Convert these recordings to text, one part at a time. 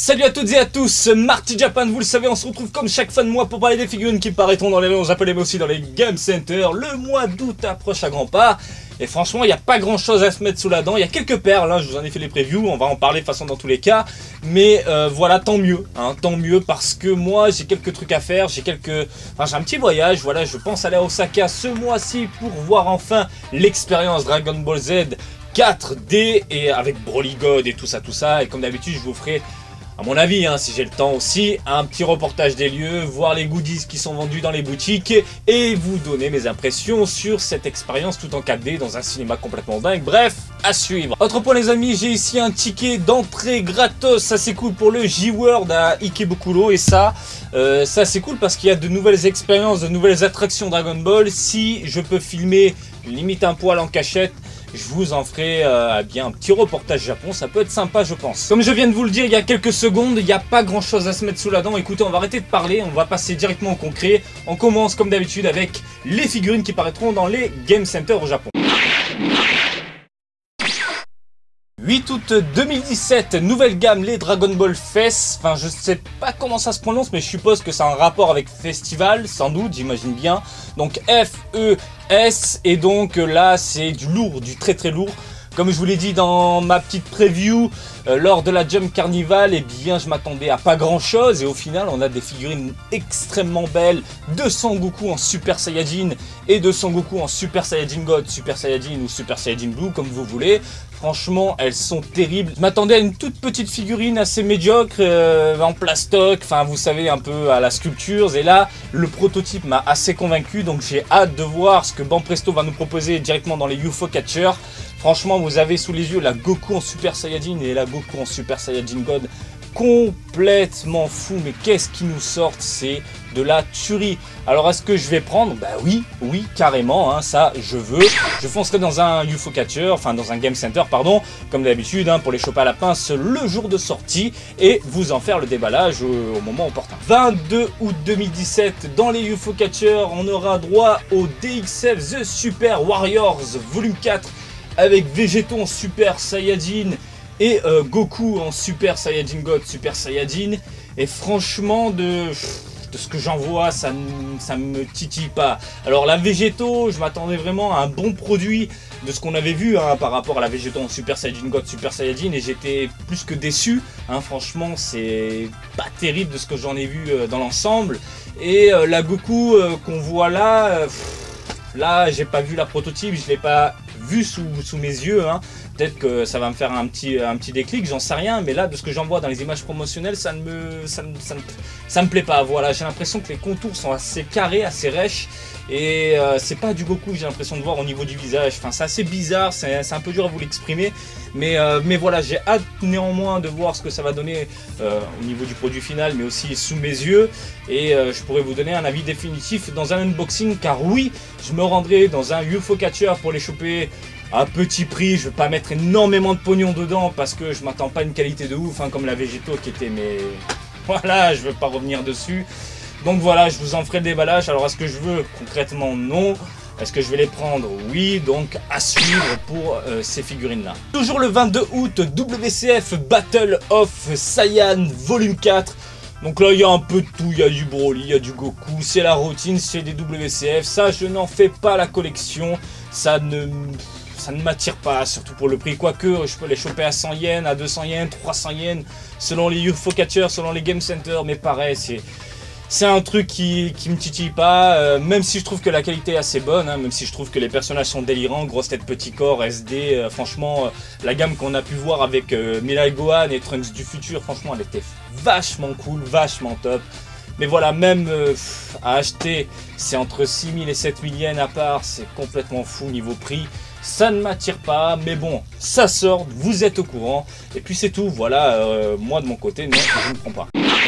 Salut à toutes et à tous, Marty Japan, vous le savez, on se retrouve comme chaque fin de mois pour parler des figurines qui paraîtront dans les rayons japonais mais aussi dans les Game Center. Le mois d'août approche à grands pas et franchement il n'y a pas grand chose à se mettre sous la dent. Il y a quelques perles, je vous en ai fait les previews, on va en parler de toute façon dans tous les cas. Mais voilà, tant mieux parce que moi j'ai quelques trucs à faire, j'ai un petit voyage, voilà, je pense aller à Osaka ce mois-ci pour voir enfin l'expérience Dragon Ball Z 4D et avec Broly God et tout ça. Et comme d'habitude je vous ferai, à mon avis, si j'ai le temps aussi, un petit reportage des lieux, voir les goodies qui sont vendus dans les boutiques et vous donner mes impressions sur cette expérience tout en 4D dans un cinéma complètement dingue. Bref, à suivre. Autre point les amis, j'ai ici un ticket d'entrée gratos, ça c'est cool pour le J-World à Ikebukuro et ça c'est cool parce qu'il y a de nouvelles expériences, de nouvelles attractions Dragon Ball. Si je peux filmer limite un poil en cachette, je vous en ferai bien un petit reportage Japon, ça peut être sympa je pense. Comme je viens de vous le dire il y a quelques secondes, il n'y a pas grand chose à se mettre sous la dent. Écoutez, on va arrêter de parler, on va passer directement au concret. On commence comme d'habitude avec les figurines qui paraîtront dans les Game Center au Japon. 8 août 2017, nouvelle gamme, les Dragon Ball Fest. Enfin, je sais pas comment ça se prononce, mais je suppose que c'est un rapport avec festival, sans doute, j'imagine bien. Donc F-E-S, et donc là, c'est du lourd, du très très lourd. Comme je vous l'ai dit dans ma petite preview, lors de la Jump Carnival, eh bien, je m'attendais à pas grand chose. Et au final, on a des figurines extrêmement belles de Son Goku en Super Saiyajin et de Son Goku en Super Saiyajin God, Super Saiyajin ou Super Saiyajin Blue, comme vous voulez. Franchement, elles sont terribles. Je m'attendais à une toute petite figurine assez médiocre, en plastoc, enfin vous savez, un peu à la sculpture. Et là, le prototype m'a assez convaincu, donc j'ai hâte de voir ce que Banpresto va nous proposer directement dans les UFO Catcher. Franchement, vous avez sous les yeux la Goku en Super Saiyajin et la Goku en Super Saiyajin God. Complètement fou, mais qu'est-ce qui nous sortent, c'est de la tuerie. Alors est-ce que je vais prendre? Bah oui, carrément, ça je veux. Je foncerai dans un UFO Catcher, enfin dans un Game Center pardon, comme d'habitude, pour les choper à la pince le jour de sortie et vous en faire le déballage au moment opportun. 22 août 2017, dans les UFO Catcher, on aura droit au DXF The Super Warriors Volume 4 avec Végéto en Super Saiyajin et Goku en Super Saiyajin God, Super Saiyajin. Et franchement, de ce que j'en vois, ça me titille pas. Alors la Végéto, je m'attendais vraiment à un bon produit de ce qu'on avait vu par rapport à la Végéto en Super Saiyajin God, Super Saiyajin, et j'étais plus que déçu. Franchement, c'est pas terrible de ce que j'en ai vu dans l'ensemble. Et la Goku qu'on voit là, là j'ai pas vu la prototype, je l'ai pas vu sous mes yeux. Peut-être que ça va me faire un petit déclic, j'en sais rien, mais là de ce que j'en vois dans les images promotionnelles, ça me plaît pas. Voilà, j'ai l'impression que les contours sont assez carrés, assez rêches, et c'est pas du Goku que j'ai l'impression de voir au niveau du visage. Enfin, c'est assez bizarre, c'est un peu dur à vous l'exprimer, mais voilà, j'ai hâte néanmoins de voir ce que ça va donner au niveau du produit final, mais aussi sous mes yeux, et je pourrais vous donner un avis définitif dans un unboxing, car oui, je me rendrai dans un UFO Catcher pour les choper à petit prix. Je vais pas mettre énormément de pognon dedans parce que je m'attends pas à une qualité de ouf comme la Végéto qui était, mais voilà, je veux pas revenir dessus. Donc voilà, je vous en ferai le déballage. Alors est-ce que je veux? Concrètement non. Est-ce que je vais les prendre? Oui, donc à suivre pour ces figurines là. Toujours le 22 août, WCF Battle of Saiyan Volume 4. Donc là il y a un peu de tout, il y a du Broly, il y a du Goku, c'est la routine, c'est des WCF. Ça je n'en fais pas la collection, ça ne m'attire pas, surtout pour le prix. Quoique je peux les choper à 100 yens, à 200 yens, 300 yens, selon les UFO Catcher, selon les Game Center. Mais pareil, c'est un truc qui me titille pas, même si je trouve que la qualité est assez bonne, même si je trouve que les personnages sont délirants, grosse tête, petit corps, SD, franchement, la gamme qu'on a pu voir avec Mirai Gohan et Trunks du futur, franchement, elle était vachement cool, vachement top. Mais voilà, même à acheter, c'est entre 6000 et 7000 yens à part, c'est complètement fou niveau prix. Ça ne m'attire pas, mais bon, ça sort, vous êtes au courant. Et puis c'est tout, voilà, moi de mon côté, non, je ne prends pas.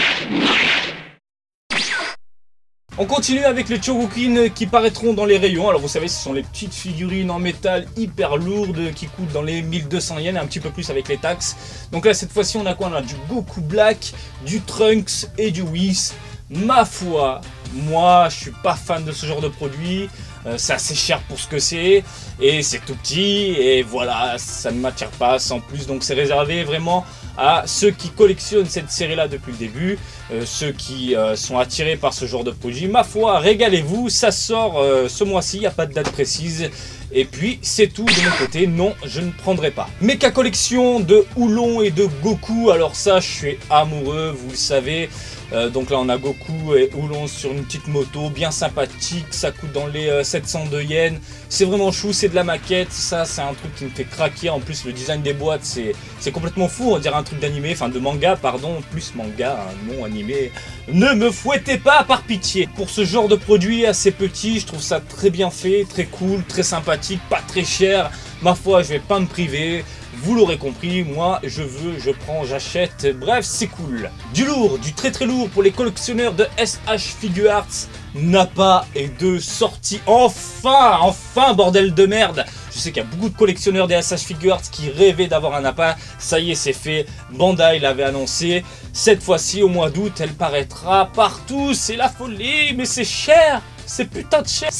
On continue avec les Chogokin qui paraîtront dans les rayons. Alors vous savez, ce sont les petites figurines en métal hyper lourdes qui coûtent dans les 1200 yens, un petit peu plus avec les taxes. Donc là, cette fois-ci, on a quoi? On a du Goku Black, du Trunks et du Whis. Ma foi, moi, je suis pas fan de ce genre de produit. C'est assez cher pour ce que c'est, et c'est tout petit, et voilà, ça ne m'attire pas sans plus. Donc c'est réservé vraiment à ceux qui collectionnent cette série-là depuis le début, ceux qui sont attirés par ce genre de produit. Ma foi, régalez-vous, ça sort ce mois-ci, il n'y a pas de date précise. Et puis c'est tout de mon côté, non je ne prendrai pas. Mecha collection de Oolong et de Goku, alors ça je suis amoureux, vous le savez. Donc là on a Goku et Oolong sur une petite moto, bien sympathique, ça coûte dans les 702 yens. C'est vraiment chou, c'est de la maquette, ça c'est un truc qui me fait craquer. En plus le design des boîtes c'est complètement fou, on dirait un truc d'animé, enfin de manga pardon, plus manga, non animé. Ne me fouettez pas par pitié. Pour ce genre de produit assez petit, je trouve ça très bien fait, très cool, très sympathique, pas très cher. Ma foi je vais pas me priver. Vous l'aurez compris, moi je veux, je prends, j'achète, bref c'est cool. Du lourd, du très très lourd pour les collectionneurs de SH Figuarts. Nappa est de sortie, enfin bordel de merde. Je sais qu'il y a beaucoup de collectionneurs des SH Figuarts qui rêvaient d'avoir un Nappa. Ça y est c'est fait, Bandai l'avait annoncé. Cette fois-ci au mois d'août elle paraîtra partout, c'est la folie mais c'est cher. C'est putain de cher.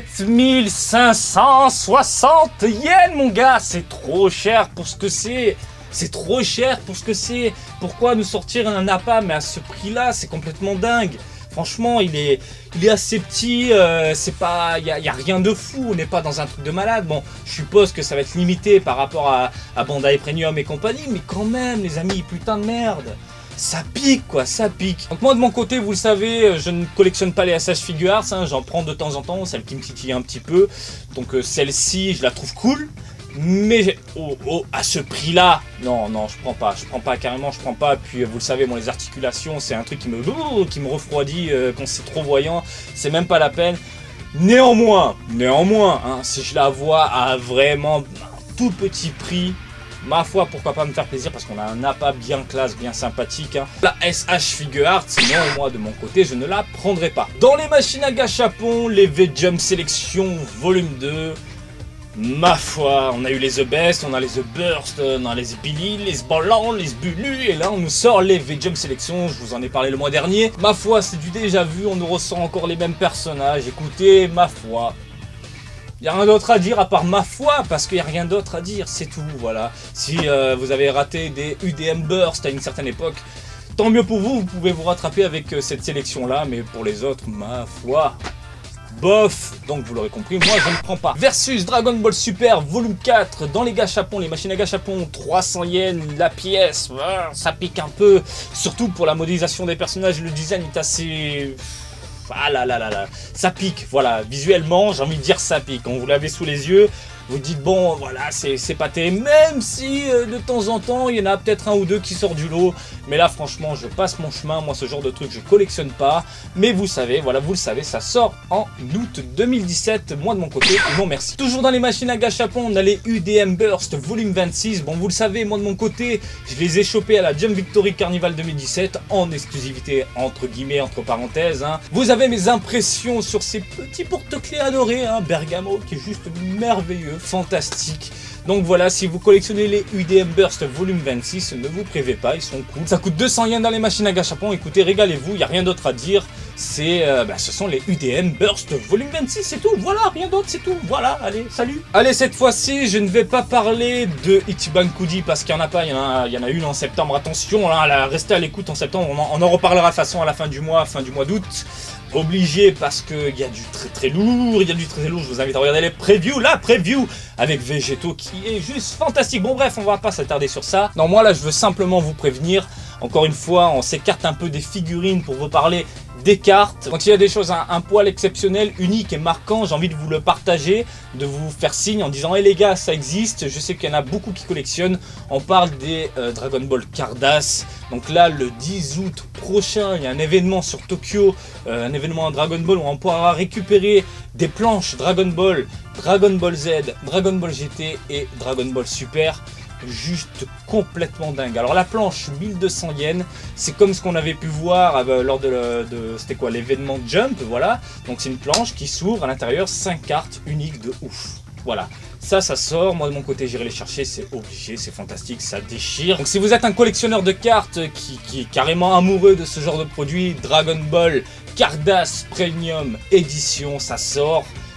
7560 yens mon gars, c'est trop cher pour ce que c'est. C'est trop cher pour ce que c'est. Pourquoi nous sortir un Nappa mais à ce prix là, c'est complètement dingue. Franchement il est assez petit, c'est pas, y a rien de fou, on n'est pas dans un truc de malade. Bon je suppose que ça va être limité par rapport à Bandai Premium et compagnie, mais quand même les amis, putain de merde. Ça pique quoi, ça pique. Donc moi de mon côté, vous le savez, je ne collectionne pas les SH Figuarts, hein, j'en prends de temps en temps, celle qui me titille un petit peu. Donc celle-ci, je la trouve cool. Mais à ce prix-là, non, je prends pas carrément, je prends pas. Puis vous le savez, moi les articulations, c'est un truc qui me refroidit quand c'est trop voyant, c'est même pas la peine. Néanmoins, hein, si je la vois à vraiment un tout petit prix, ma foi, pourquoi pas me faire plaisir parce qu'on a un Nappa bien classe, bien sympathique. Hein. La SH Figuarts, sinon moi de mon côté, je ne la prendrai pas. Dans les machines à gâchapon, les V-Jump Selection volume 2. Ma foi, on a eu les The Best, on a les The Burst, on a les Billy, les Ballants, les Bulu, et là on nous sort les V-Jump Selection, je vous en ai parlé le mois dernier. Ma foi, c'est du déjà vu, on nous ressent encore les mêmes personnages, écoutez, ma foi. Il n'y a rien d'autre à dire à part ma foi, parce qu'il n'y a rien d'autre à dire, c'est tout, voilà. Si vous avez raté des UDM Burst à une certaine époque, tant mieux pour vous, vous pouvez vous rattraper avec cette sélection-là, mais pour les autres, ma foi, bof. Donc vous l'aurez compris, moi je ne prends pas. Versus Dragon Ball Super volume 4, dans les gâchapons, les machines à gâchapons, 300 yens la pièce, ça pique un peu, surtout pour la modélisation des personnages, le design est assez... Ah là là là là, ça pique, voilà, visuellement, j'ai envie de dire ça pique. Quand vous l'avez sous les yeux, vous dites bon, voilà, c'est pas terrible, même si de temps en temps, il y en a peut-être un ou deux qui sort du lot. Mais là, franchement, je passe mon chemin, moi, ce genre de truc, je collectionne pas. Mais vous savez, voilà, vous le savez, ça sort en août 2017, moi de mon côté, non merci. Toujours dans les machines à gâchapon, on a les UDM Burst volume 26. Bon, vous le savez, moi de mon côté, je les ai chopés à la Jump Victory Carnival 2017, en exclusivité, entre guillemets, entre parenthèses. Hein. Vous avez mes impressions sur ces petits porte-clés adorés, hein, Bergamo, qui est juste merveilleux. Fantastique. Donc voilà, si vous collectionnez les UDM Burst volume 26, ne vous privez pas, ils sont cool. Ça coûte 200 yens dans les machines à gâchapon, écoutez, régalez-vous, il n'y a rien d'autre à dire. C'est, ce sont les UDM Burst volume 26, c'est tout, voilà, rien d'autre, c'est tout, voilà, allez, salut. Allez, cette fois-ci, je ne vais pas parler de Ichiban Kudi parce qu'il n'y en a pas, il y en a une en septembre, attention, là, restez à l'écoute en septembre, on en reparlera de toute façon à la fin du mois d'août. Obligé parce qu'il y a du très lourd, je vous invite à regarder les previews, la preview avec Végéto qui est juste fantastique. Bon bref, on va pas s'attarder sur ça. Non, moi là je veux simplement vous prévenir, encore une fois, on s'écarte un peu des figurines pour vous parler des cartes. Quand il y a des choses un poil exceptionnel, unique et marquant, j'ai envie de vous le partager, de vous faire signe en disant hey les gars, ça existe. Je sais qu'il y en a beaucoup qui collectionnent. On parle des Dragon Ball Cardass. Donc là, le 10 août prochain, il y a un événement sur Tokyo, un événement à Dragon Ball où on pourra récupérer des planches Dragon Ball, Dragon Ball Z, Dragon Ball GT et Dragon Ball Super. Juste complètement dingue. Alors la planche 1200 yens, c'est comme ce qu'on avait pu voir lors de c'était quoi, l'événement Jump, voilà. Donc c'est une planche qui s'ouvre à l'intérieur, 5 cartes uniques de ouf. Voilà, ça sort, moi de mon côté j'irai les chercher, c'est obligé, c'est fantastique, ça déchire. Donc si vous êtes un collectionneur de cartes qui est carrément amoureux de ce genre de produit, Dragon Ball Cardass Premium Edition, ça sort.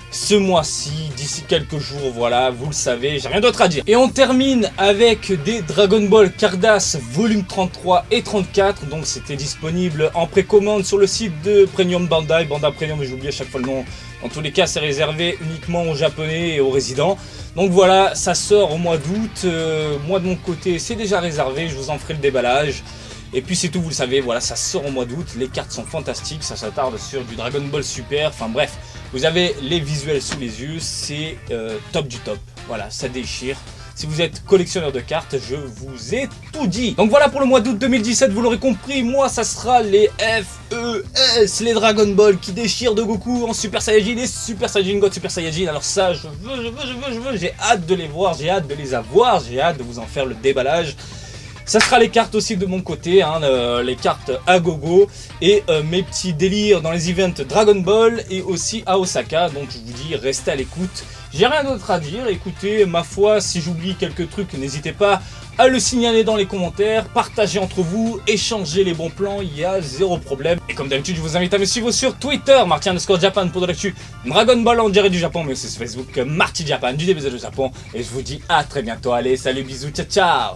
ce mois-ci, d'ici quelques jours, voilà, vous le savez, j'ai rien d'autre à dire. Et on termine avec des Dragon Ball Cardass volume 33 et 34, donc c'était disponible en précommande sur le site de Premium Bandai, Bandai Premium, j'ai oublié à chaque fois le nom. Dans tous les cas, c'est réservé uniquement aux Japonais et aux résidents. Donc voilà, ça sort au mois d'août. Moi de mon côté, c'est déjà réservé, je vous en ferai le déballage. Et puis c'est tout, vous le savez, voilà, ça sort au mois d'août, les cartes sont fantastiques, ça s'attarde sur du Dragon Ball Super, enfin bref, vous avez les visuels sous les yeux, c'est top du top, voilà, ça déchire. Si vous êtes collectionneur de cartes, je vous ai tout dit. Donc voilà pour le mois d'août 2017, vous l'aurez compris, moi ça sera les FES, les Dragon Ball qui déchirent de Goku en Super Saiyajin et Super Saiyajin God Super Saiyajin. Alors ça, je veux, j'ai hâte de les voir, j'ai hâte de les avoir, j'ai hâte de vous en faire le déballage. Ça sera les cartes aussi de mon côté, hein, les cartes à gogo et mes petits délires dans les events Dragon Ball et aussi à Osaka. Donc je vous dis, restez à l'écoute. J'ai rien d'autre à dire. Écoutez, ma foi, si j'oublie quelques trucs, n'hésitez pas à le signaler dans les commentaires, partagez entre vous, échangez les bons plans, il y a zéro problème. Et comme d'habitude, je vous invite à me suivre sur Twitter, Marty_Japan pour de l'actu Dragon Ball en direct du Japon, mais aussi sur Facebook, Marty Japan, du DBZ du Japon. Et je vous dis à très bientôt. Allez, salut, bisous, ciao, ciao.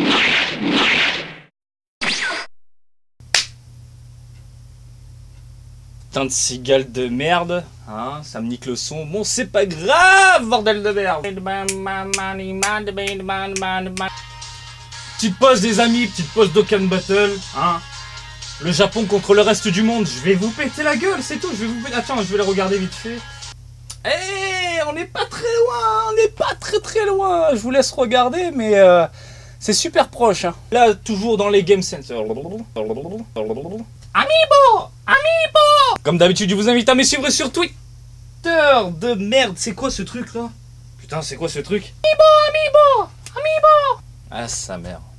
Putain de cigale de merde, hein, ça me nique le son. Bon, c'est pas grave, bordel de merde. Petite pause des amis, petite pause d'Okan Battle, hein. Le Japon contre le reste du monde, je vais vous péter la gueule, c'est tout, je vais vous péter... Attends, je vais les regarder vite fait. Eh, on n'est pas très loin, on n'est pas très loin. Je vous laisse regarder, mais c'est super proche, hein. Là, toujours dans les Game Center. Amiibo! Amiibo! Comme d'habitude, je vous invite à me suivre sur Twitter de merde. C'est quoi ce truc là? Putain, c'est quoi ce truc? Amiibo! Amiibo! Amiibo! Ah, sa mère.